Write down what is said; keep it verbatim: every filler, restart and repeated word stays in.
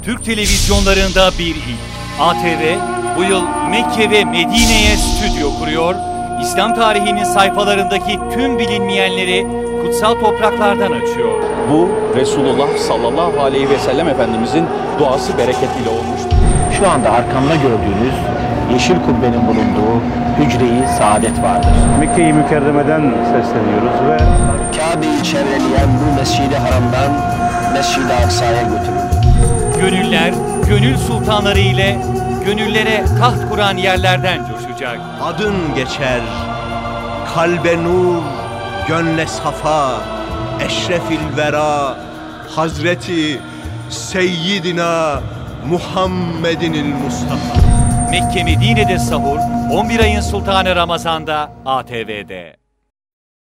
Türk televizyonlarında bir ilk. A T V bu yıl Mekke ve Medine'ye stüdyo kuruyor. İslam tarihinin sayfalarındaki tüm bilinmeyenleri kutsal topraklardan açıyor. Bu Resulullah sallallahu aleyhi ve sellem Efendimizin duası bereketiyle olmuştur. Şu anda arkamda gördüğünüz yeşil kubbenin bulunduğu Hücre-i Saadet vardır. Mekke-i Mükerreme'den sesleniyoruz ve Kabe'yi çevreleyen bu Mescid-i Haram'dan Mescid-i Aksa'ya götürüldü. Gönüller, gönül sultanları ile gönüllere taht kuran yerlerden coşacak. Adın geçer, kalbe nur, gönle safa, eşrefil vera, Hazreti Seyyidina Muhammedinil Mustafa. Mekke Medine'de sahur, on bir ayın sultanı Ramazan'da A T V'de.